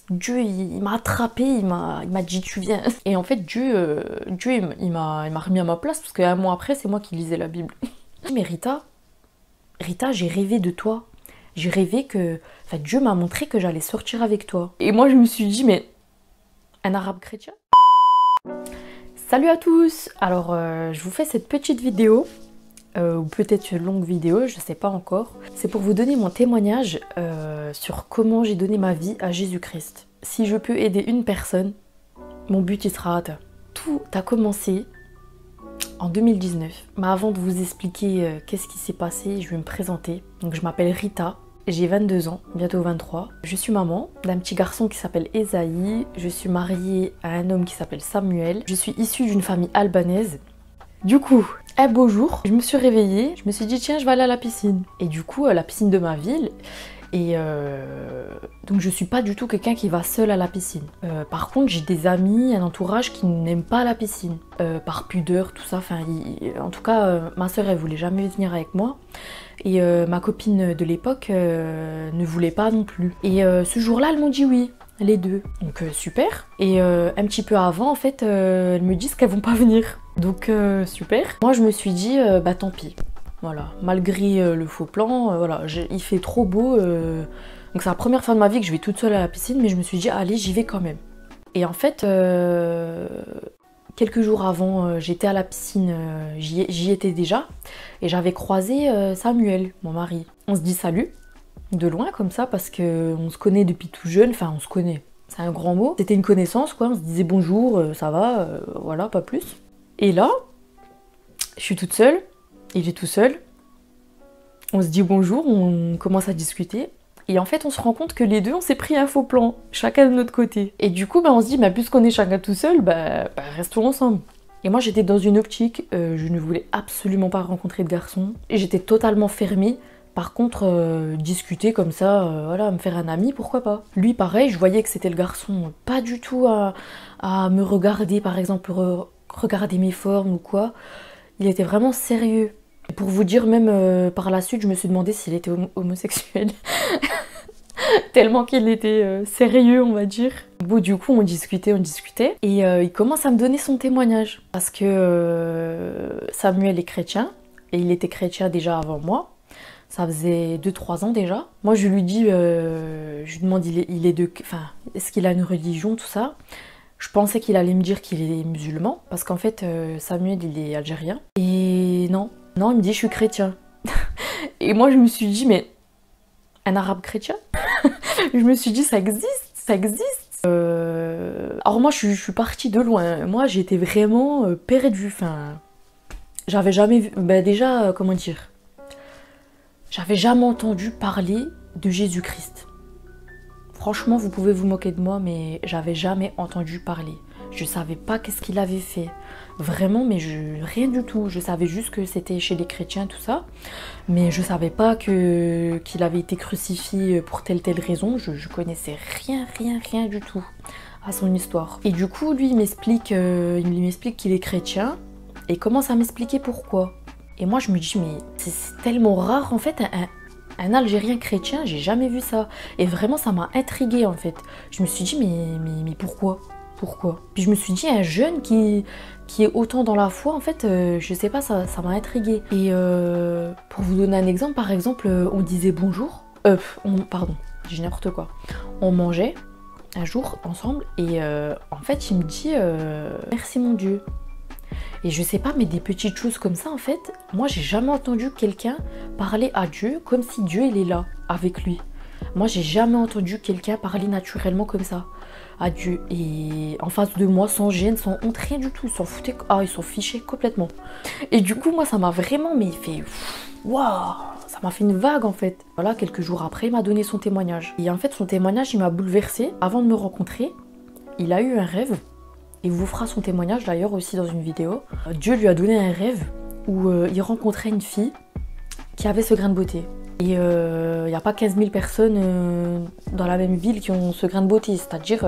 Dieu, il m'a attrapé, il m'a dit tu viens. Et en fait, Dieu il m'a remis à ma place parce qu'un mois après, c'est moi qui lisais la Bible. Mais Rita, j'ai rêvé de toi. J'ai rêvé que... Enfin, Dieu m'a montré que j'allais sortir avec toi. Et moi, je me suis dit, mais un arabe chrétien? Salut à tous. Alors, je vous fais cette petite vidéo, ou peut-être une longue vidéo, je sais pas encore. C'est pour vous donner mon témoignage sur comment j'ai donné ma vie à Jésus-Christ. Si je peux aider une personne, mon but il sera atteint. Tout a commencé en 2019. Mais avant de vous expliquer qu'est-ce qui s'est passé, je vais me présenter. Donc je m'appelle Rita, j'ai 22 ans, bientôt 23. Je suis maman d'un petit garçon qui s'appelle Esaïe. Je suis mariée à un homme qui s'appelle Samuel. Je suis issue d'une famille albanaise. Du coup, un beau jour, je me suis réveillée, je me suis dit tiens, je vais aller à la piscine. Et du coup, à la piscine de ma ville. Et donc je suis pas du tout quelqu'un qui va seul à la piscine. Par contre, j'ai des amis, un entourage qui n'aiment pas la piscine. Par pudeur, tout ça. Enfin, en tout cas, ma soeur, elle voulait jamais venir avec moi. Et ma copine de l'époque ne voulait pas non plus. Et ce jour-là, elles m'ont dit oui. Les deux. Donc super. Et un petit peu avant, en fait, elles me disent qu'elles vont pas venir. Donc super. Moi, je me suis dit, bah tant pis. Voilà. Malgré le faux plan, voilà, il fait trop beau. Donc c'est la première fois de ma vie que je vais toute seule à la piscine, mais je me suis dit, allez, j'y vais quand même. Et en fait, quelques jours avant, j'étais à la piscine, j'y étais déjà. Et j'avais croisé Samuel, mon mari. On se dit salut. De loin comme ça parce que on se connaît depuis tout jeune, enfin on se connaît, c'est un grand mot. C'était une connaissance quoi, on se disait bonjour, ça va, voilà, pas plus. Et là, je suis toute seule, il est tout seul, on se dit bonjour, on commence à discuter. Et en fait on se rend compte que les deux on s'est pris un faux plan, chacun de notre côté. Et du coup on se dit puisqu'on est chacun tout seul, restons ensemble. Et moi j'étais dans une optique, je ne voulais absolument pas rencontrer de garçon. Et j'étais totalement fermée. Par contre, discuter comme ça, voilà, me faire un ami, pourquoi pas. Lui, pareil, je voyais que c'était le garçon pas du tout à me regarder, par exemple, regarder mes formes ou quoi. Il était vraiment sérieux. Et pour vous dire, même par la suite, je me suis demandé s'il était homosexuel. Tellement qu'il était sérieux, on va dire. Bon, du coup, on discutait. Et il commence à me donner son témoignage. Parce que Samuel est chrétien, et il était chrétien déjà avant moi. Ça faisait 2-3 ans déjà. Moi, je lui dis, je lui demande, est-ce qu'il a une religion, tout ça. Je pensais qu'il allait me dire qu'il est musulman, parce qu'en fait, Samuel, il est algérien. Et non, il me dit, je suis chrétien. Et moi, je me suis dit, mais un arabe chrétien? Je me suis dit, ça existe. Alors moi, je suis partie de loin. Moi, j'étais vraiment perdue. Enfin, j'avais jamais vu, déjà, comment dire, j'avais jamais entendu parler de Jésus-Christ. Franchement, vous pouvez vous moquer de moi, mais j'avais jamais entendu parler. Je savais pas qu'est-ce qu'il avait fait. Vraiment, mais rien du tout. Je savais juste que c'était chez les chrétiens, tout ça. Mais je savais pas qu'il avait été crucifié pour telle raison. Je connaissais rien du tout à son histoire. Et du coup, lui, il m'explique qu'il est chrétien et commence à m'expliquer pourquoi. Et moi je me dis mais c'est tellement rare en fait un Algérien chrétien, j'ai jamais vu ça. Et vraiment ça m'a intriguée en fait. Je me suis dit mais pourquoi? Puis je me suis dit un jeune qui est autant dans la foi en fait, je sais pas, ça m'a intriguée. Et pour vous donner un exemple, par exemple on disait bonjour, pardon, j'ai n'importe quoi. On mangeait un jour ensemble et en fait il me dit merci mon Dieu. Et je sais pas, mais des petites choses comme ça, en fait, moi j'ai jamais entendu quelqu'un parler à Dieu comme si Dieu il est là, avec lui. Moi j'ai jamais entendu quelqu'un parler naturellement comme ça à Dieu. Et en face de moi, sans gêne, sans honte, rien du tout. Ils s'en foutaient, ils s'en fichaient complètement. Et du coup, moi ça m'a vraiment fait waouh, ça m'a fait une vague en fait. Voilà, quelques jours après, il m'a donné son témoignage. Et en fait, son témoignage, il m'a bouleversée. Avant de me rencontrer, il a eu un rêve. Il vous fera son témoignage d'ailleurs aussi dans une vidéo. Dieu lui a donné un rêve où il rencontrait une fille qui avait ce grain de beauté. Et il n'y a pas 15 000 personnes dans la même ville qui ont ce grain de beauté. C'est-à-dire,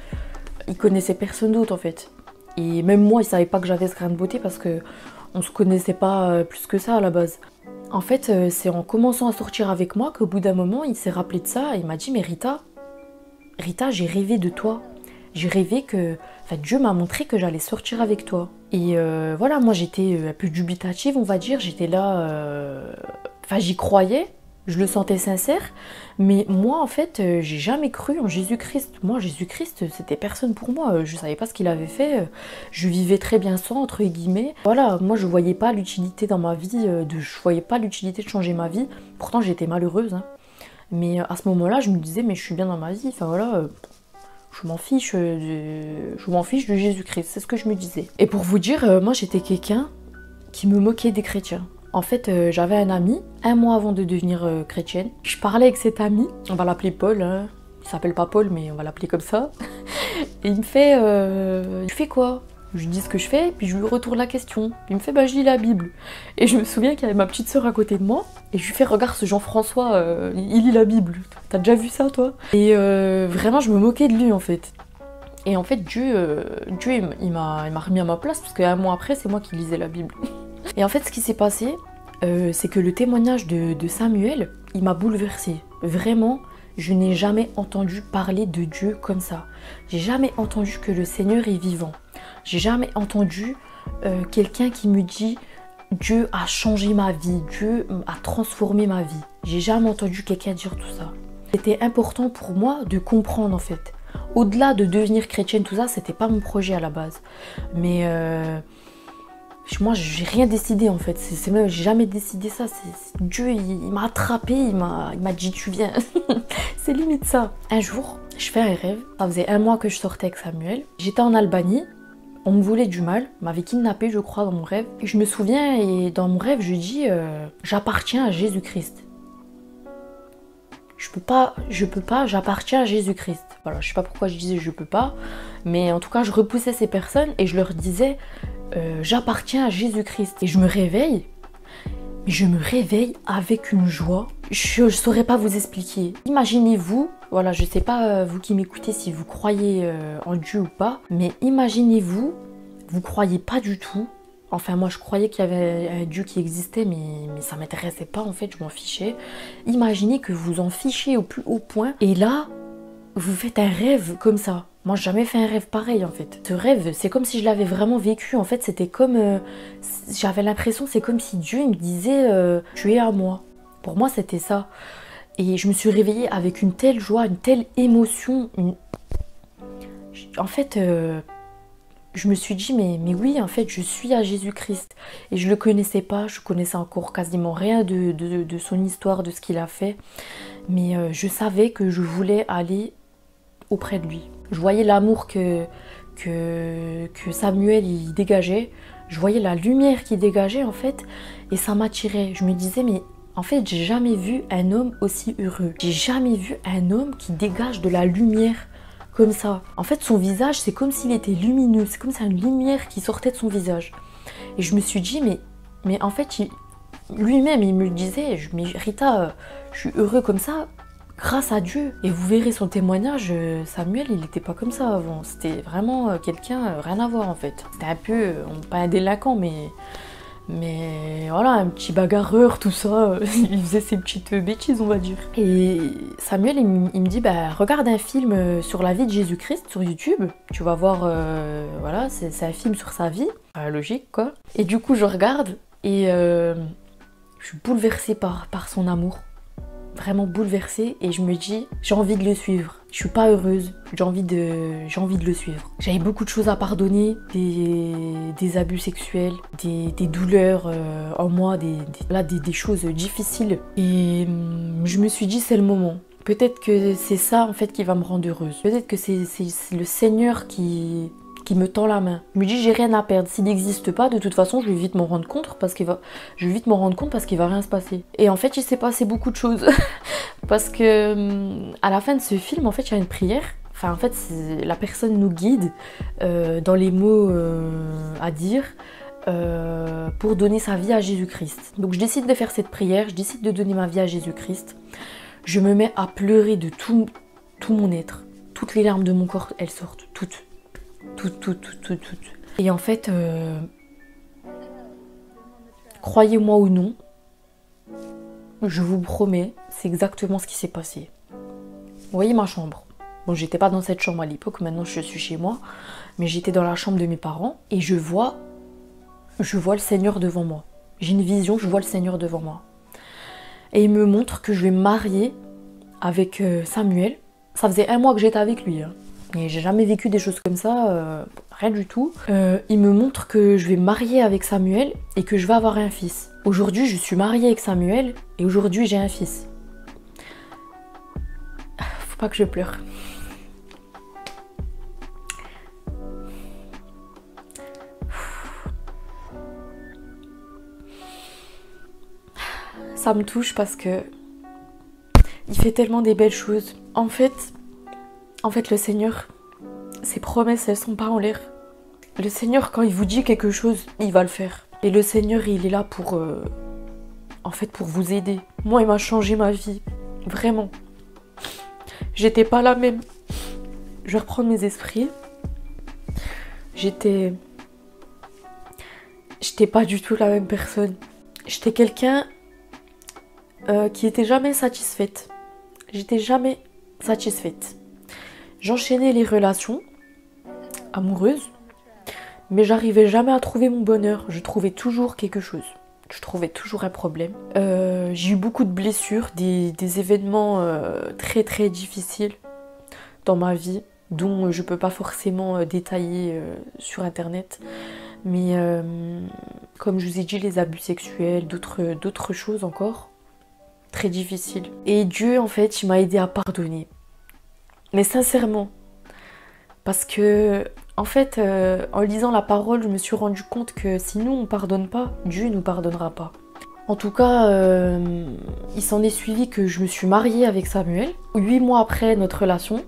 il connaissait personne d'autre en fait. Et même moi, il ne savait pas que j'avais ce grain de beauté parce qu'on ne se connaissait pas plus que ça à la base. En fait, c'est en commençant à sortir avec moi qu'au bout d'un moment, il s'est rappelé de ça et il m'a dit « Mais Rita, Rita, j'ai rêvé de toi. J'ai rêvé que... Enfin, Dieu m'a montré que j'allais sortir avec toi. Et voilà, moi j'étais un peu dubitative, on va dire. J'étais là... Enfin, j'y croyais. Je le sentais sincère. Mais moi, en fait, j'ai jamais cru en Jésus-Christ. Moi, Jésus-Christ, c'était personne pour moi. Je savais pas ce qu'il avait fait. Je vivais très bien sans, entre guillemets. Voilà, moi, je voyais pas l'utilité dans ma vie. Je voyais pas l'utilité de changer ma vie. Pourtant, j'étais malheureuse, hein. Mais à ce moment-là, je me disais, mais je suis bien dans ma vie. Enfin, voilà... je m'en fiche de Jésus-Christ, c'est ce que je me disais. Et pour vous dire, moi j'étais quelqu'un qui me moquait des chrétiens. En fait, j'avais un ami, un mois avant de devenir chrétienne. Je parlais avec cet ami, on va l'appeler Paul, hein. Il s'appelle pas Paul, mais on va l'appeler comme ça. Et il me fait, tu fais quoi? Je lui dis ce que je fais, puis je lui retourne la question. Il me fait, bah je lis la Bible. Et je me souviens qu'il y avait ma petite sœur à côté de moi, et je lui fais, regarde ce Jean-François, il lit la Bible. T'as déjà vu ça, toi? Et vraiment, je me moquais de lui, en fait. Et en fait, Dieu il m'a remis à ma place, parce qu'un mois après, c'est moi qui lisais la Bible. Et en fait, ce qui s'est passé, c'est que le témoignage de Samuel, il m'a bouleversée. Vraiment, je n'ai jamais entendu parler de Dieu comme ça. J'ai jamais entendu que le Seigneur est vivant. J'ai jamais entendu quelqu'un qui me dit Dieu a changé ma vie, Dieu a transformé ma vie. J'ai jamais entendu quelqu'un dire tout ça. C'était important pour moi de comprendre en fait. Au-delà de devenir chrétienne, tout ça, c'était pas mon projet à la base. Mais moi, j'ai rien décidé en fait. J'ai jamais décidé ça. Dieu, il m'a attrapé, il m'a dit tu viens. C'est limite ça. Un jour, je fais un rêve. Ça faisait un mois que je sortais avec Samuel. J'étais en Albanie. On me voulait du mal, m'avait kidnappé je crois dans mon rêve. Et je me souviens, et dans mon rêve je dis j'appartiens à Jésus-Christ. Je peux pas, j'appartiens à Jésus-Christ. Voilà, je sais pas pourquoi je disais je peux pas, mais en tout cas je repoussais ces personnes et je leur disais j'appartiens à Jésus-Christ. Et je me réveille, mais je me réveille avec une joie. Je saurais pas vous expliquer. Imaginez-vous, voilà, je sais pas vous qui m'écoutez si vous croyez en Dieu ou pas, mais imaginez-vous, vous croyez pas du tout. Enfin moi je croyais qu'il y avait un Dieu qui existait, mais ça m'intéressait pas en fait, je m'en fichais. Imaginez que vous en fichez au plus haut point, et là, vous faites un rêve comme ça. Moi j'ai jamais fait un rêve pareil en fait. Ce rêve, c'est comme si je l'avais vraiment vécu, en fait c'était comme... j'avais l'impression, c'est comme si Dieu me disait tu es à moi. Pour moi c'était ça. Et je me suis réveillée avec une telle joie, une telle émotion. En fait, je me suis dit, mais oui, en fait, je suis à Jésus-Christ. Et je le connaissais pas, je connaissais encore quasiment rien de son histoire, de ce qu'il a fait. Mais je savais que je voulais aller auprès de lui. Je voyais l'amour que Samuel il dégageait. Je voyais la lumière qu'il dégageait, en fait. Et ça m'attirait. Je me disais, mais... En fait, j'ai jamais vu un homme aussi heureux. J'ai jamais vu un homme qui dégage de la lumière comme ça. En fait, son visage, c'est comme s'il était lumineux. C'est comme si une lumière qui sortait de son visage. Et je me suis dit, mais en fait, lui-même, il me le disait. Mais Rita, je suis heureux comme ça grâce à Dieu. Et vous verrez son témoignage, Samuel, il n'était pas comme ça avant. C'était vraiment quelqu'un, rien à voir en fait. C'était un peu, pas un délinquant, mais voilà, un petit bagarreur, tout ça, il faisait ses petites bêtises, on va dire. Et Samuel, il me dit, bah regarde un film sur la vie de Jésus-Christ sur YouTube, tu vas voir, voilà, c'est un film sur sa vie, logique quoi. Et du coup, je regarde et je suis bouleversée par son amour, vraiment bouleversée, et je me dis, j'ai envie de le suivre. Je suis pas heureuse, j'ai envie de le suivre. J'avais beaucoup de choses à pardonner, des abus sexuels, des douleurs en moi, des choses difficiles. Et je me suis dit, c'est le moment. Peut-être que c'est ça en fait qui va me rendre heureuse. Peut-être que c'est le Seigneur qui me tend la main. Je me dis, j'ai rien à perdre. S'il n'existe pas, de toute façon, je vais vite m'en rendre compte parce qu'il va rien se passer. Et en fait, il s'est passé beaucoup de choses. Parce que à la fin de ce film, en fait, il y a une prière. Enfin, en fait, la personne nous guide dans les mots à dire pour donner sa vie à Jésus-Christ. Donc, je décide de faire cette prière, je décide de donner ma vie à Jésus-Christ. Je me mets à pleurer de tout mon être. Toutes les larmes de mon corps, elles sortent, toutes. Et en fait, croyez-moi ou non, je vous promets, c'est exactement ce qui s'est passé. Vous voyez ma chambre. Bon, j'étais pas dans cette chambre à l'époque, maintenant je suis chez moi, mais j'étais dans la chambre de mes parents et je vois le Seigneur devant moi. J'ai une vision, je vois le Seigneur devant moi. Et il me montre que je vais me marier avec Samuel. Ça faisait 1 mois que j'étais avec lui, hein. Et j'ai jamais vécu des choses comme ça, rien du tout. Il me montre que je vais me marier avec Samuel et que je vais avoir un fils. Aujourd'hui, je suis mariée avec Samuel et aujourd'hui, j'ai un fils. Faut pas que je pleure. Ça me touche parce que il fait tellement des belles choses. En fait, le Seigneur, ses promesses, elles sont pas en l'air. Le Seigneur, quand il vous dit quelque chose, il va le faire. Et le Seigneur, il est là pour, pour vous aider. Moi, il m'a changé ma vie. Vraiment. J'étais pas la même. Je vais reprendre mes esprits. J'étais pas du tout la même personne. J'étais quelqu'un qui était jamais satisfaite. J'étais jamais satisfaite. J'enchaînais les relations amoureuses, mais j'arrivais jamais à trouver mon bonheur. Je trouvais toujours quelque chose. Je trouvais toujours un problème. J'ai eu beaucoup de blessures, des événements très très difficiles dans ma vie, dont je peux pas forcément détailler sur internet. Mais comme je vous ai dit, les abus sexuels, d'autres choses encore, très difficiles. Et Dieu, en fait, il m'a aidé à pardonner. Mais sincèrement, parce que, en fait, en lisant la parole, je me suis rendu compte que si nous, on pardonne pas, Dieu nous pardonnera pas. En tout cas, il s'en est suivi que je me suis mariée avec Samuel. 8 mois après notre relation,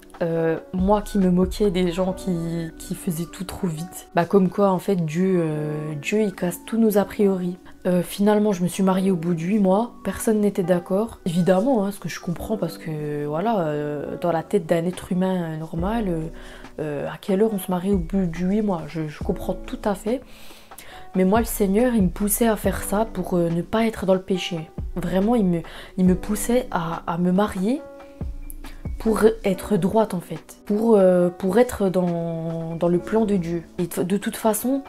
moi qui me moquais des gens qui faisaient tout trop vite. Bah comme quoi, en fait, Dieu il casse tous nos a priori. Finalement, je me suis mariée au bout de 8 mois. Personne n'était d'accord. Évidemment, hein, ce que je comprends, parce que voilà, dans la tête d'un être humain normal, à quelle heure on se marie au bout de 8 mois, je comprends tout à fait. Mais moi, le Seigneur, il me poussait à faire ça pour ne pas être dans le péché. Vraiment, il me poussait à me marier pour être droite, en fait. Pour être dans le plan de Dieu. Et de toute façon,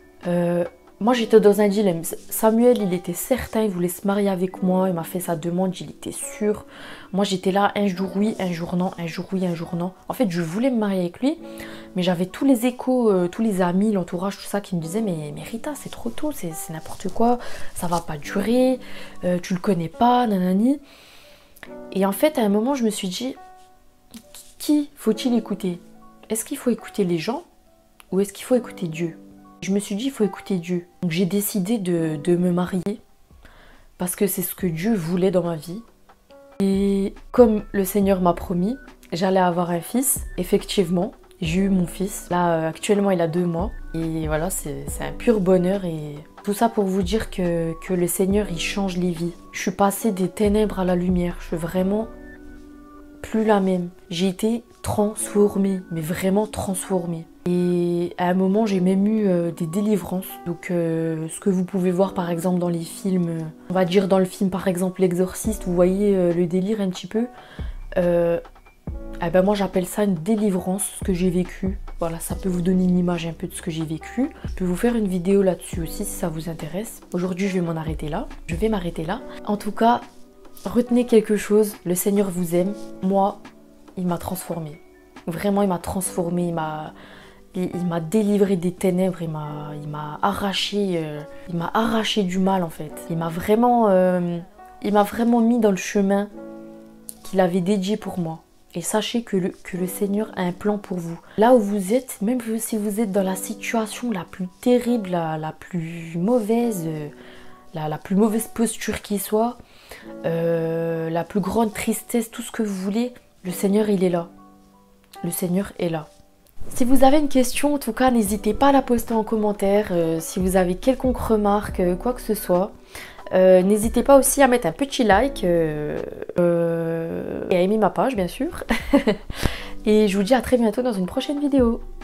moi, j'étais dans un dilemme. Samuel, il était certain, il voulait se marier avec moi. Il m'a fait sa demande, il était sûr. Moi, j'étais là, un jour oui, un jour non, un jour oui, un jour non. En fait, je voulais me marier avec lui, mais j'avais tous les échos, tous les amis, l'entourage, tout ça, qui me disaient mais Rita, c'est trop tôt, c'est n'importe quoi, ça va pas durer, tu le connais pas, nanani. Et en fait, à un moment, je me suis dit, qui faut-il écouter? Est-ce qu'il faut écouter les gens ou est-ce qu'il faut écouter Dieu? Je me suis dit, il faut écouter Dieu. Donc j'ai décidé de me marier parce que c'est ce que Dieu voulait dans ma vie. Et comme le Seigneur m'a promis, j'allais avoir un fils. Effectivement, j'ai eu mon fils. Là, actuellement, il a 2 mois. Et voilà, c'est un pur bonheur. Et tout ça pour vous dire que le Seigneur, il change les vies. Je suis passée des ténèbres à la lumière. Je suis vraiment plus la même. J'ai été transformée, mais vraiment transformée. Et à un moment, j'ai même eu des délivrances. Donc, ce que vous pouvez voir par exemple dans les films, on va dire dans le film par exemple L'Exorciste, vous voyez le délire un petit peu. Eh ben moi, j'appelle ça une délivrance, ce que j'ai vécu. Voilà, ça peut vous donner une image un peu de ce que j'ai vécu. Je peux vous faire une vidéo là-dessus aussi si ça vous intéresse. Aujourd'hui, je vais m'en arrêter là. Je vais m'arrêter là. En tout cas, retenez quelque chose, le Seigneur vous aime. Moi, il m'a transformée. Vraiment, il m'a transformée, il m'a délivré des ténèbres, il m'a arraché du mal en fait. Il m'a vraiment mis dans le chemin qu'il avait dédié pour moi. Et sachez que le Seigneur a un plan pour vous. Là où vous êtes, même si vous êtes dans la situation la plus terrible, la plus mauvaise, la plus mauvaise posture qui soit, la plus grande tristesse, tout ce que vous voulez, le Seigneur il est là. Le Seigneur est là. Si vous avez une question, en tout cas, n'hésitez pas à la poster en commentaire. Si vous avez quelconque remarque, quoi que ce soit. N'hésitez pas aussi à mettre un petit like et à aimer ma page, bien sûr. Et je vous dis à très bientôt dans une prochaine vidéo.